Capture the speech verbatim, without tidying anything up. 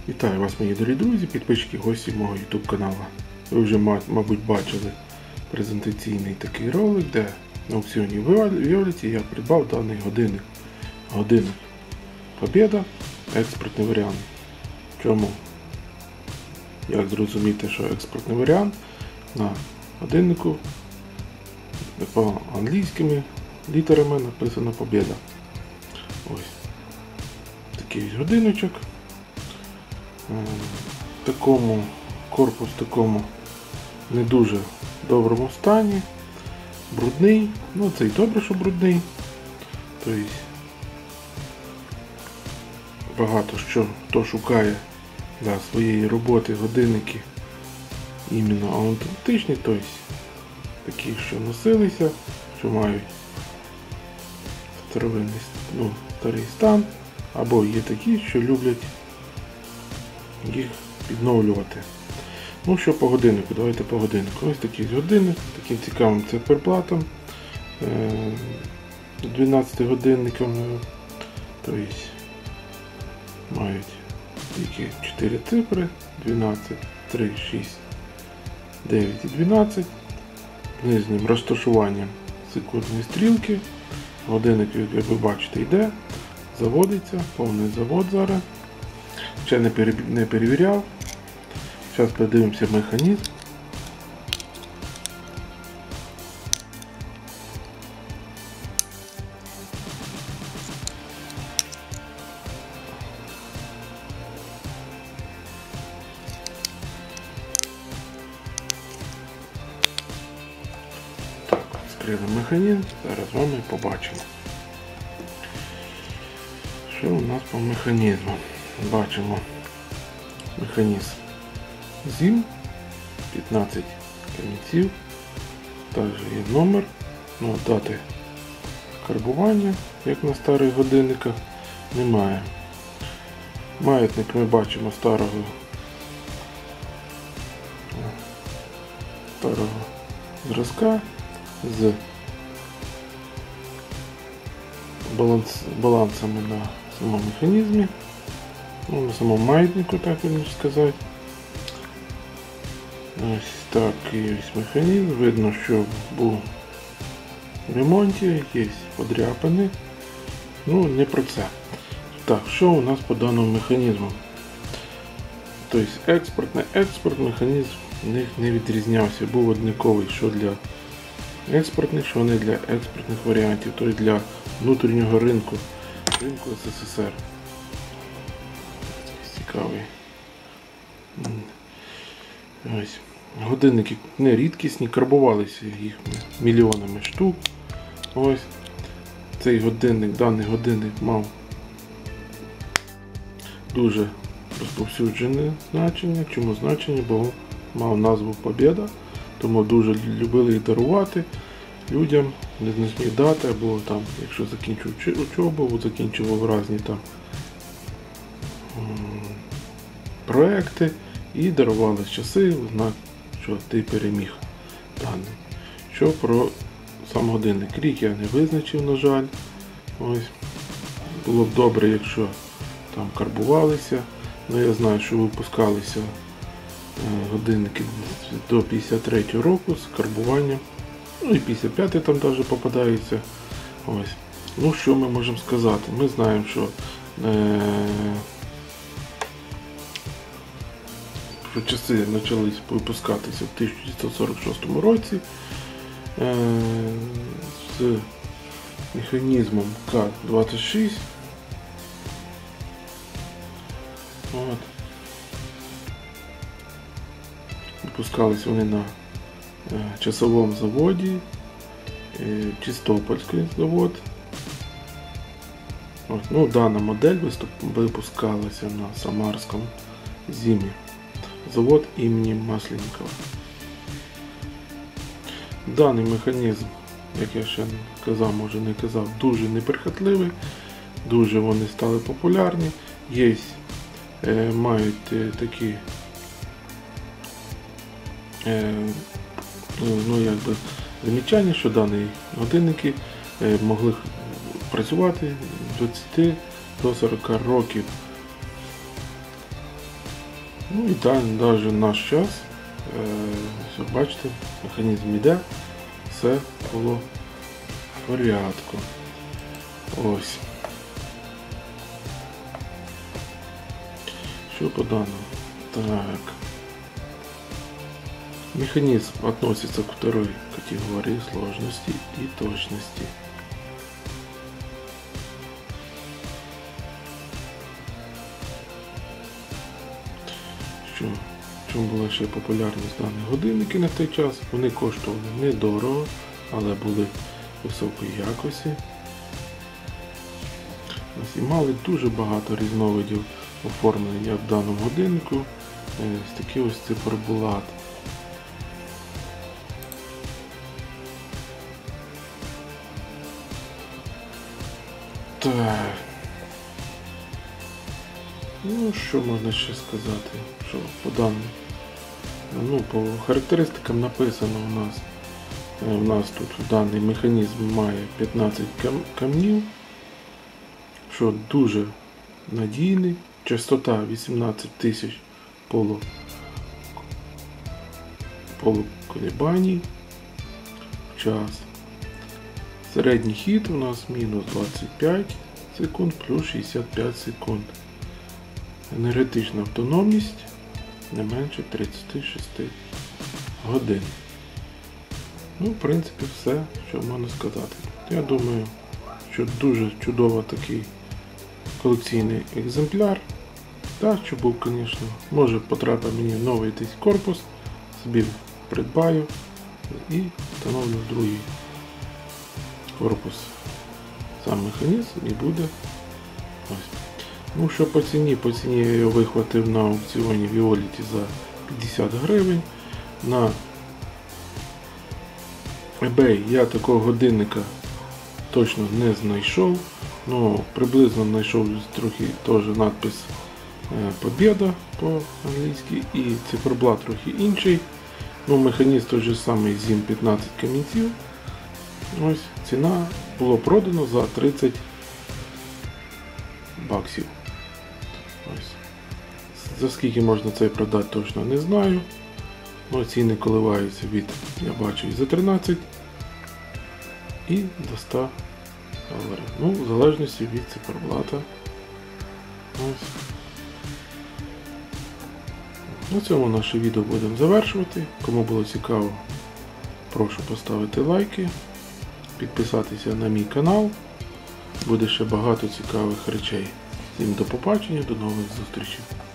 Вітаю вас, мої дорогі друзі, підписчики, гості мого YouTube каналу. Ви вже, мабуть, бачили презентаційний такий ролик, де на аукціоні Віоліті я придбав даний годинник. Годинник Побєда, експортний варіант. Чому? Як зрозуміти, що експортний варіант? На годиннику по англійськими літерами написано Побєда. Ось такий годиночок. В такому корпус в такому не дуже доброму стані, брудний, ну це й добре, що брудний. Тобто багато що хто шукає для своєї роботи годинники іменно аутентичні, тобто такі, що носилися, що мають старовинний, ну, старий стан, або є такі, що люблять їх відновлювати. Ну що по годиннику, давайте по годиннику. Ось такий годинник, таким цікавим циферблатом, дванадцяти годинником, тобто мають тільки чотири цифри, дванадцять, три, шість, дев'ять і дванадцять, нижнім розташуванням секундної стрілки. Годинник, як ви бачите, йде, заводиться, повний завод зараз. Ще не, пере... не перевіряв. Зараз подивимося механізм. Так, відкрили механізм, зараз з вами побачимо, що у нас по механізму. Бачимо механізм зім, п'ятнадцять камінців, також є номер, ну, дати карбування, як на старих годинниках, немає. Маятник ми бачимо старого старого зразка з баланс, балансами на самому механізмі. Ну, на самому маятнику, так можна сказати. Ось такий ось механізм. Видно, що був в ремонті, є подряпини. Ну, не про це. Так, що у нас по даному механізму? Тобто експорт, не експорт, механізм в них не відрізнявся. Був однаковий, що для експортних, що не для експортних варіантів, тобто для внутрішнього ринку, ринку СССР. Цікавий. Ось. Годинники не рідкісні, карбувалися їх мільйонами штук. Ось. Цей годинник, даний годинник мав дуже розповсюджене значення. Чому значення? Бо мав назву Побєда, тому дуже любили їх дарувати людям, не зміг дати, або там, якщо закінчив учобу, закінчував різні там проекти і дарували часи, знак, що ти переміг даний. Що про сам годинник? Рік я не визначив, на жаль. Ось. Було б добре, якщо там карбувалися. Ну, я знаю, що випускалися годинники до п'ятдесят третього року з карбуванням. Ну і п'ятдесят п'ятий там теж попадається. Ось. Ну, що ми можемо сказати? Ми знаємо, що е що часи почали випускатися в тисяча дев'ятсот сорок шостому році е з механізмом К двадцять шість. От. Випускалися вони на е часовому заводі, е Чистопольський завод. От. Ну, дана модель випускалася на Самарському зімі. Завод імені Масленникова. Даний механізм, як я ще казав, може не казав, дуже неприхотливий, дуже вони стали популярні. Є, е, мають е, такі е, ну, якби, замічання, що дані годинники е, могли працювати з двадцяти до сорока років. Ну і так, навіть наш час, е, все, бачите, механізм іде, все було в порядку. Ось. Що по данному? Так. Механизм относится к второй категории сложности и точности. Що, в чому була ще популярність даних годинників на той час? Вони коштували недорого, але були високої якості. Ось, і мали дуже багато різновидів оформлення, як в даному годиннику. Ось такий ось циферблат. Так. Ну, що можна ще сказати? Що по даним? Ну, по характеристикам написано у нас. У нас тут даний механізм має п'ятнадцять кам камнів, що дуже надійний. Частота вісімнадцять тисяч полу полуколебаній в час. Середній хід у нас мінус двадцять п'ять секунд плюс шістдесят п'ять секунд. Енергетична автономність не менше тридцять шість годин. Ну, в принципі, все, що можна сказати. Я думаю, що дуже чудово такий колекційний екземпляр. Так, що був, звісно, може потрапить мені новий десь корпус, собі придбаю і встановлю другий корпус. Сам механізм і буде ось. Ну, що по ціні? По ціні я його вихватив на аукціоні Віоліті за п'ятдесят гривень. На eBay я такого годинника точно не знайшов. Ну, приблизно знайшов трохи теж надпис Побєда по-англійськи і циферблат трохи інший. Ну, механізм той же самий зім п'ятнадцять камінців. Ось ціна було продано за тридцять баксів. Ось. За скільки можна цей продати, точно не знаю. Ну, ціни коливаються від, я бачу, і за тринадцять і до ста доларів. Ну, в залежності від циферблата. Ось. На цьому наше відео будемо завершувати. Кому було цікаво, прошу поставити лайки, підписатися на мій канал. Буде ще багато цікавих речей. Всім до побачення, до нових зустрічей.